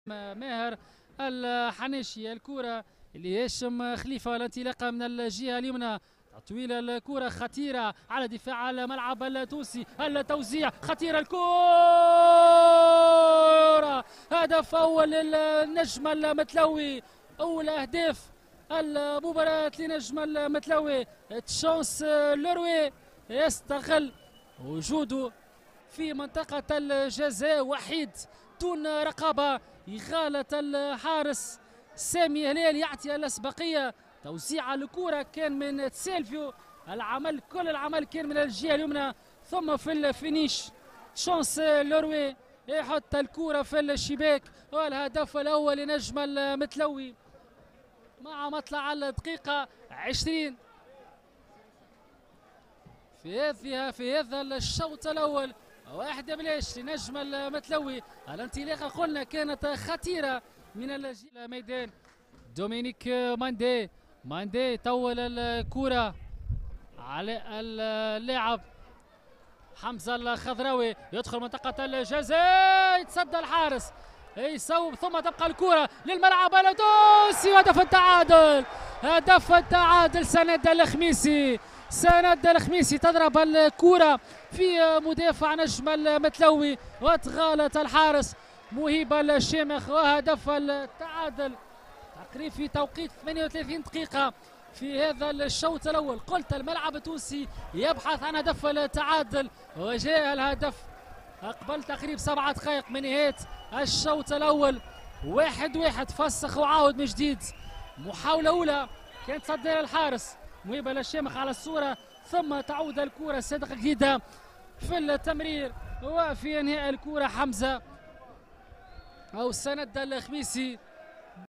ماهر الحناشي. الكرة اللي هاشم خليفة الانطلاقة من الجهة اليمنى، تطويل الكرة خطيرة على دفاع الملعب التونسي، التوزيع خطيرة، الكرة هدف أول للنجم المتلوي، أول أهداف المباراة لنجم المتلوي. تشانس لوروي يستغل وجوده في منطقة الجزاء وحيد دون رقابة، إغالة الحارس سامي هلال يعطي الأسبقية. توزيع الكرة كان من سيلفيو، كل العمل كان من الجهة اليمنى، ثم في الفينيش شانس لوروي يحط الكرة في الشباك، والهدف الأول لنجم المتلوي مع مطلع الدقيقة 20 في هذا الشوط الأول. 1-0 لنجم المتلوي. الانطلاقة قلنا كانت خطيرة من الميدان. دومينيك ماندي طول الكرة على اللاعب حمزة الخضراوي، يدخل منطقة الجزاء، يتصدى الحارس يصوب، ثم تبقى الكرة للملعب التونسي، هدف التعادل. سند الخميسي تضرب الكرة في مدافع نجم المتلوي وتغالط الحارس مهيب الشامخ، وهدف التعادل تقريبا في توقيت 38 دقيقة في هذا الشوط الأول. قلت الملعب التونسي يبحث عن هدف التعادل، وجاء الهدف قبل تقريبا 7 دقائق من نهاية الشوط الأول. 1-1 فسخ وعاود من جديد. محاولة أولى كانت تصدر الحارس مهيب الشامخ على الصورة، ثم تعود الكرة صدق جديدة في التمرير، وفي انهاء الكرة حمزة أو سند الخميسي